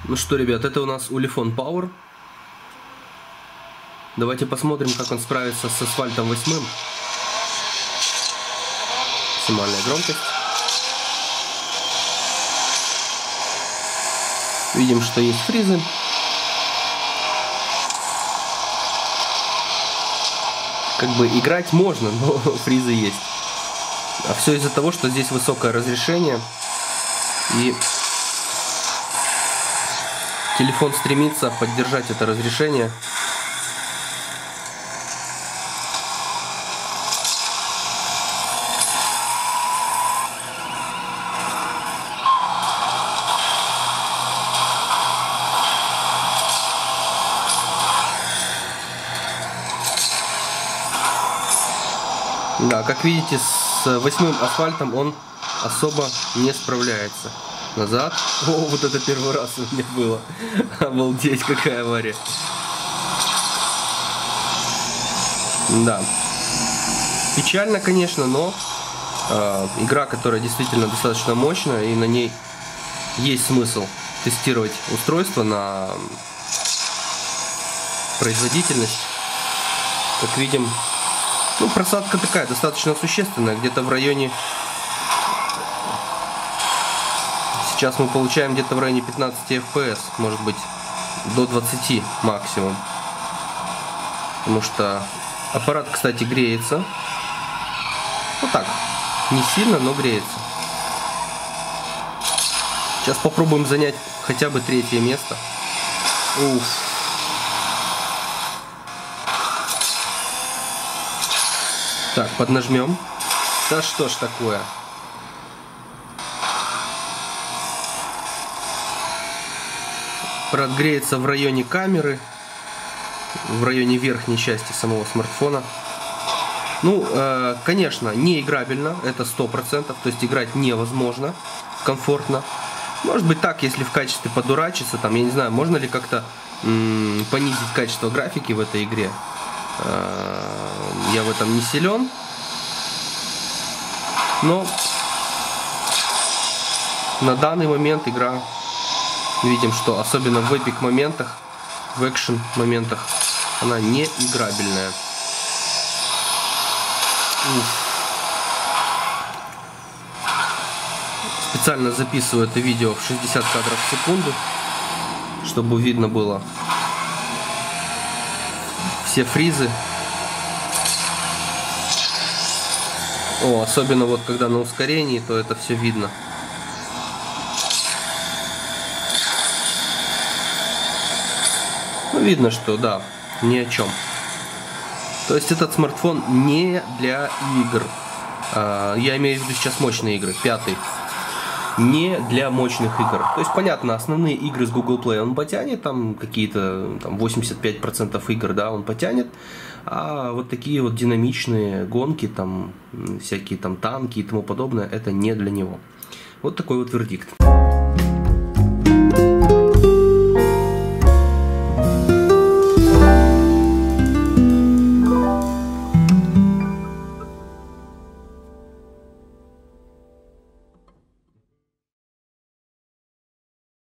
Ну что, ребят, это у нас Ulefone Power. Давайте посмотрим, как он справится с асфальтом 8. Максимальная громкость. Видим, что есть фризы. Как бы играть можно, но фризы есть. А все из-за того, что здесь высокое разрешение. И телефон стремится поддержать это разрешение. Да, как видите, с 8 асфальтом он особо не справляется. Назад. О, вот это первый раз у меня было. Обалдеть, какая авария. Да. Печально, конечно, но игра, которая действительно достаточно мощная, и на ней есть смысл тестировать устройство на производительность. Как видим, ну, просадка такая достаточно существенная, где-то в районе... Сейчас мы получаем где-то в районе 15 FPS, может быть до 20 максимум. Потому что аппарат, кстати, греется. Вот так, не сильно, но греется. Сейчас попробуем занять хотя бы 3-е место. Уф. Так, поднажмем. Да что ж такое? Прогреется в районе камеры, в районе верхней части самого смартфона. Ну, конечно, не играбельно, это 100%, то есть играть невозможно комфортно. Может быть так, если в качестве подурачиться, там, я не знаю, можно ли как-то понизить качество графики в этой игре. Я в этом не силен, но на данный момент игра, видим, что особенно в эпик моментах, в экшен моментах, она не играбельная. Специально записываю это видео в 60 кадров в секунду, чтобы видно было все фризы. О, особенно вот когда на ускорении, то это все видно. Ну, видно, что да, ни о чем. То есть этот смартфон не для игр. Я имею в виду сейчас мощные игры. 5-й. Не для мощных игр. То есть, понятно, основные игры с Google Play он потянет, там какие-то там 85% игр, да, он потянет. А вот такие вот динамичные гонки, там всякие там танки и тому подобное, это не для него. Вот такой вот вердикт.